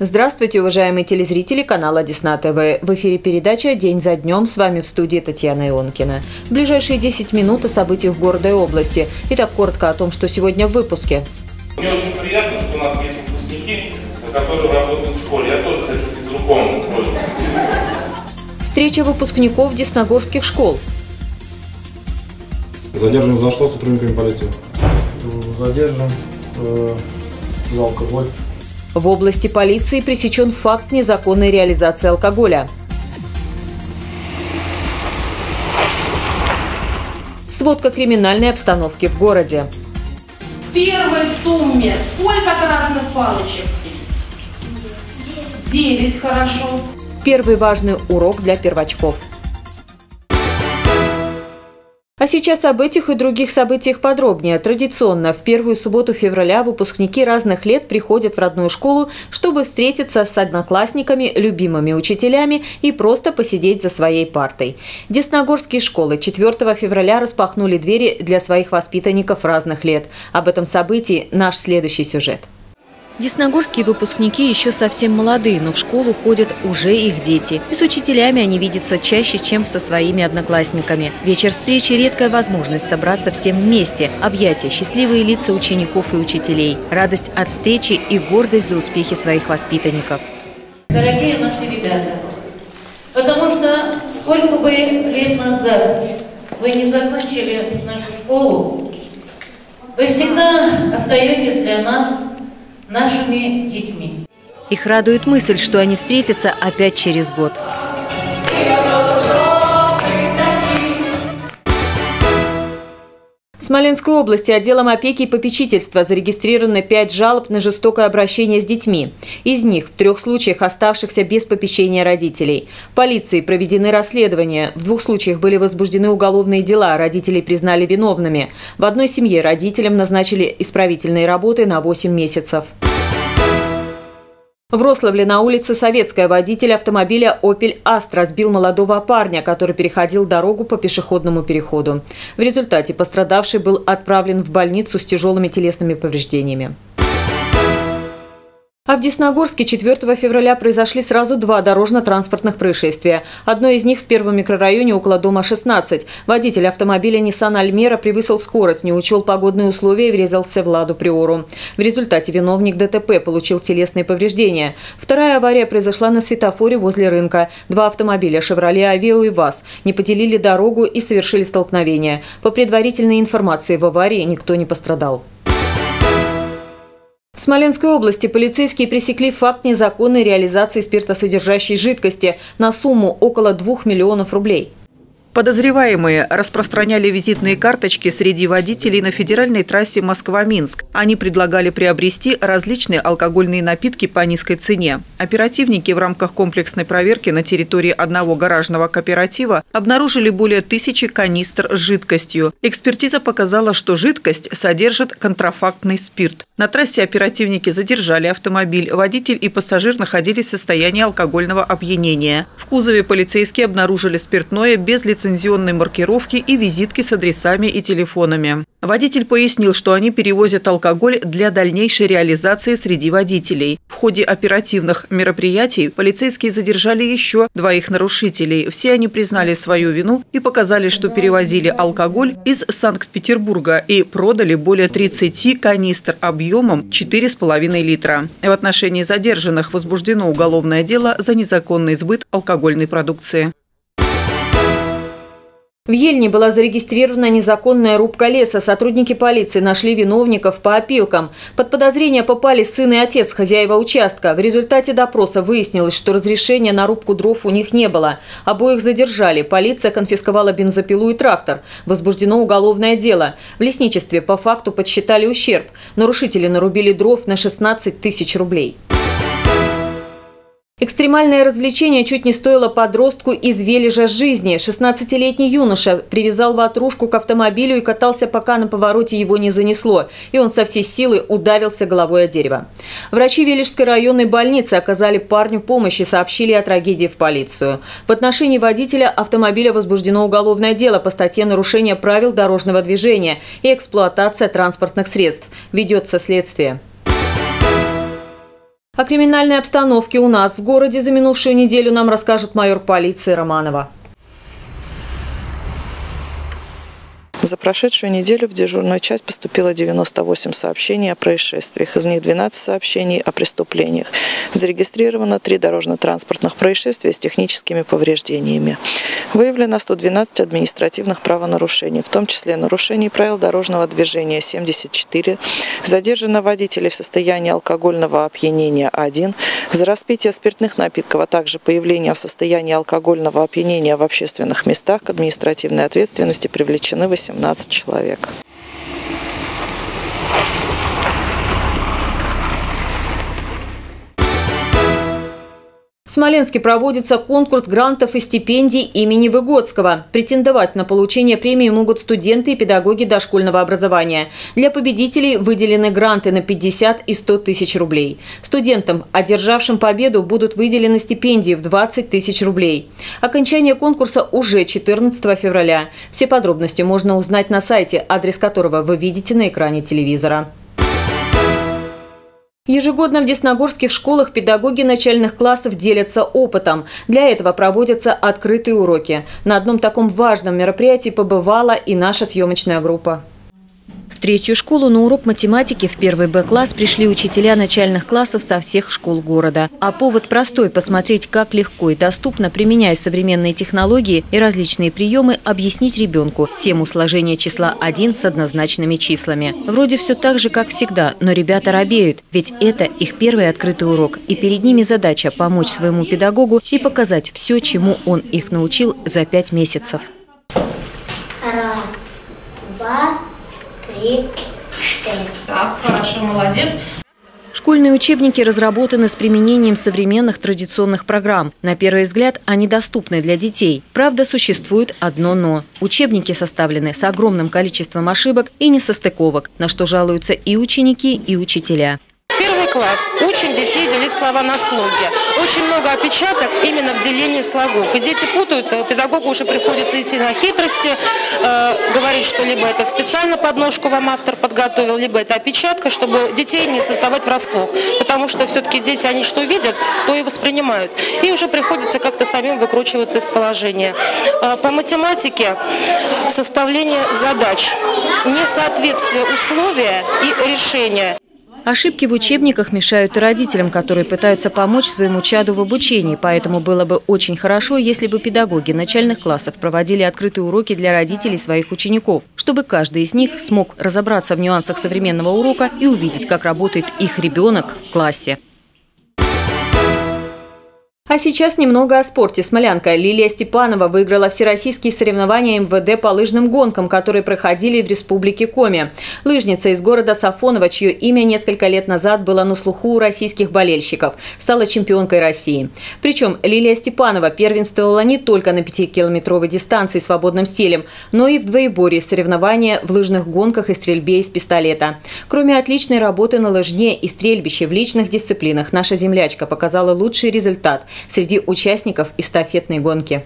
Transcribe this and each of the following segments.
Здравствуйте, уважаемые телезрители канала Десна ТВ. В эфире передача «День за днем». С вами в студии Татьяна Ионкина. В ближайшие 10 минут о событиях города и области. Итак, коротко о том, что сегодня в выпуске. Мне очень приятно, что у нас есть выпускники, которые работают в школе. Я тоже хочу физруком в школе. Встреча выпускников десногорских школ. Задержан за что сотрудниками полиции? Задержан за алкоголь. В области полиции пресечен факт незаконной реализации алкоголя. Сводка криминальной обстановки в городе. В первой сумме сколько красных палочек? 9, хорошо. Первый важный урок для первачков. А сейчас об этих и других событиях подробнее. Традиционно в первую субботу февраля выпускники разных лет приходят в родную школу, чтобы встретиться с одноклассниками, любимыми учителями и просто посидеть за своей партой. Десногорские школы 4 февраля распахнули двери для своих воспитанников разных лет. Об этом событии наш следующий сюжет. Десногорские выпускники еще совсем молодые, но в школу ходят уже их дети. И с учителями они видятся чаще, чем со своими одноклассниками. Вечер встречи – редкая возможность собраться всем вместе. Объятия, счастливые лица учеников и учителей. Радость от встречи и гордость за успехи своих воспитанников. Дорогие наши ребята, потому что сколько бы лет назад вы не закончили нашу школу, вы всегда остаетесь для нас нашими детьми. Их радует мысль, что они встретятся опять через год. В Смоленской области отделом опеки и попечительства зарегистрировано 5 жалоб на жестокое обращение с детьми. Из них в 3 случаях оставшихся без попечения родителей. Полицией проведены расследования. В 2 случаях были возбуждены уголовные дела, родителей признали виновными. В одной семье родителям назначили исправительные работы на 8 месяцев. В Рославле на улице Советская водитель автомобиля «Опель Астра» сбил молодого парня, который переходил дорогу по пешеходному переходу. В результате пострадавший был отправлен в больницу с тяжелыми телесными повреждениями. А в Десногорске 4 февраля произошли сразу 2 дорожно-транспортных происшествия. Одно из них в первом микрорайоне около дома 16. Водитель автомобиля Nissan Almera превысил скорость, не учел погодные условия и врезался в Ладу Приору. В результате виновник ДТП получил телесные повреждения. Вторая авария произошла на светофоре возле рынка. 2 автомобиля «Шевроле Авео» и ВАЗ не поделили дорогу и совершили столкновение. По предварительной информации, в аварии никто не пострадал. В Смоленской области полицейские пресекли факт незаконной реализации спиртосодержащей жидкости на сумму около 2 миллионов рублей. Подозреваемые распространяли визитные карточки среди водителей на федеральной трассе Москва-Минск. Они предлагали приобрести различные алкогольные напитки по низкой цене. Оперативники в рамках комплексной проверки на территории одного гаражного кооператива обнаружили более 1000 канистр с жидкостью. Экспертиза показала, что жидкость содержит контрафактный спирт. На трассе оперативники задержали автомобиль. Водитель и пассажир находились в состоянии алкогольного опьянения. В кузове полицейские обнаружили спиртное без лицензионной маркировки и визитки с адресами и телефонами. Водитель пояснил, что они перевозят алкоголь для дальнейшей реализации среди водителей. В ходе оперативных мероприятий полицейские задержали еще 2 нарушителей. Все они признали свою вину и показали, что перевозили алкоголь из Санкт-Петербурга и продали более 30 канистр объемом 4,5 литра. В отношении задержанных возбуждено уголовное дело за незаконный сбыт алкогольной продукции. В Ельне была зарегистрирована незаконная рубка леса. Сотрудники полиции нашли виновников по опилкам. Под подозрение попали сын и отец хозяева участка. В результате допроса выяснилось, что разрешения на рубку дров у них не было. Обоих задержали. Полиция конфисковала бензопилу и трактор. Возбуждено уголовное дело. В лесничестве по факту подсчитали ущерб. Нарушители нарубили дров на 16 тысяч рублей. Экстремальное развлечение чуть не стоило подростку из Вележа жизни. 16-летний юноша привязал ватрушку к автомобилю и катался, пока на повороте его не занесло. И он со всей силы ударился головой о дерево. Врачи Вележской районной больницы оказали парню помощь и сообщили о трагедии в полицию. В отношении водителя автомобиля возбуждено уголовное дело по статье «Нарушение правил дорожного движения и эксплуатация транспортных средств». Ведется следствие. О криминальной обстановке у нас в городе за минувшую неделю нам расскажет майор полиции Романова. За прошедшую неделю в дежурную часть поступило 98 сообщений о происшествиях. Из них 12 сообщений о преступлениях. Зарегистрировано 3 дорожно-транспортных происшествия с техническими повреждениями. Выявлено 112 административных правонарушений, в том числе нарушений правил дорожного движения 74, задержано водителей в состоянии алкогольного опьянения 1, за распитие спиртных напитков, а также появление в состоянии алкогольного опьянения в общественных местах к административной ответственности привлечены 18 человек. В Смоленске проводится конкурс грантов и стипендий имени Выгодского. Претендовать на получение премии могут студенты и педагоги дошкольного образования. Для победителей выделены гранты на 50 и 100 тысяч рублей. Студентам, одержавшим победу, будут выделены стипендии в 20 тысяч рублей. Окончание конкурса уже 14 февраля. Все подробности можно узнать на сайте, адрес которого вы видите на экране телевизора. Ежегодно в десногорских школах педагоги начальных классов делятся опытом. Для этого проводятся открытые уроки. На одном таком важном мероприятии побывала и наша съемочная группа. В 3-ю школу на урок математики в 1 Б-класс пришли учителя начальных классов со всех школ города. А повод простой – посмотреть, как легко и доступно, применяя современные технологии и различные приемы, объяснить ребенку тему сложения числа 1 с однозначными числами. Вроде все так же, как всегда, но ребята робеют, ведь это их первый открытый урок. И перед ними задача – помочь своему педагогу и показать все, чему он их научил за 5 месяцев. 1, 2, 3, 4. Так, хорошо, молодец. Школьные учебники разработаны с применением современных традиционных программ. На первый взгляд, они доступны для детей. Правда, существует одно «но». Учебники составлены с огромным количеством ошибок и несостыковок, на что жалуются и ученики, и учителя. Первый класс. Учим детей делить слова на слоги. Очень много опечаток именно в делении слогов. И дети путаются, педагогу уже приходится идти на хитрости, говорить, что либо это специально подножку вам автор подготовил, либо это опечатка, чтобы детей не создавать врасплох. Потому что все-таки дети, они что видят, то и воспринимают. И уже приходится как-то самим выкручиваться из положения. По математике составление задач, несоответствие условия и решения. Ошибки в учебниках мешают и родителям, которые пытаются помочь своему чаду в обучении. Поэтому было бы очень хорошо, если бы педагоги начальных классов проводили открытые уроки для родителей своих учеников, чтобы каждый из них смог разобраться в нюансах современного урока и увидеть, как работает их ребенок в классе. А сейчас немного о спорте. Смолянка Лилия Степанова выиграла всероссийские соревнования МВД по лыжным гонкам, которые проходили в Республике Коми. Лыжница из города Сафоново, чье имя несколько лет назад было на слуху у российских болельщиков, стала чемпионкой России. Причем Лилия Степанова первенствовала не только на 5-километровой дистанции свободным стилем, но и в двоеборье соревнования в лыжных гонках и стрельбе из пистолета. Кроме отличной работы на лыжне и стрельбище в личных дисциплинах, наша землячка показала лучший результат среди участников эстафетной гонки.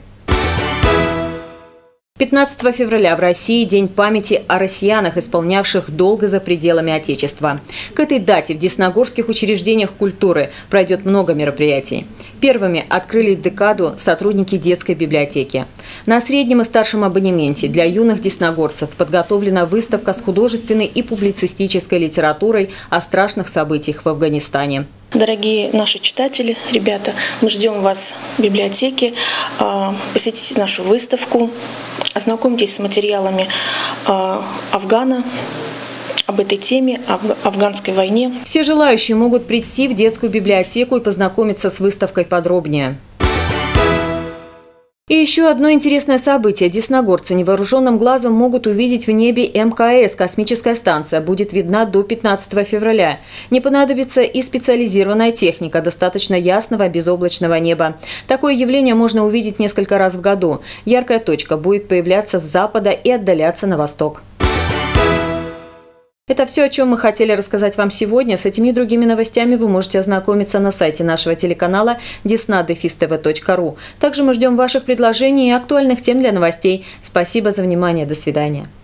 15 февраля в России День памяти о россиянах, исполнявших долг за пределами Отечества. К этой дате в десногорских учреждениях культуры пройдет много мероприятий. Первыми открыли декаду сотрудники детской библиотеки. На среднем и старшем абонементе для юных десногорцев подготовлена выставка с художественной и публицистической литературой о страшных событиях в Афганистане. Дорогие наши читатели, ребята, мы ждем вас в библиотеке. Посетите нашу выставку, ознакомьтесь с материалами Афгана, об этой теме, об афганской войне. Все желающие могут прийти в детскую библиотеку и познакомиться с выставкой подробнее. И еще одно интересное событие. Десногорцы невооруженным глазом могут увидеть в небе МКС. Космическая станция будет видна до 15 февраля. Не понадобится и специализированная техника, достаточно ясного безоблачного неба. Такое явление можно увидеть несколько раз в году. Яркая точка будет появляться с запада и отдаляться на восток. Это все, о чем мы хотели рассказать вам сегодня. С этими и другими новостями вы можете ознакомиться на сайте нашего телеканала desna-tv.ru. Также мы ждем ваших предложений и актуальных тем для новостей. Спасибо за внимание. До свидания.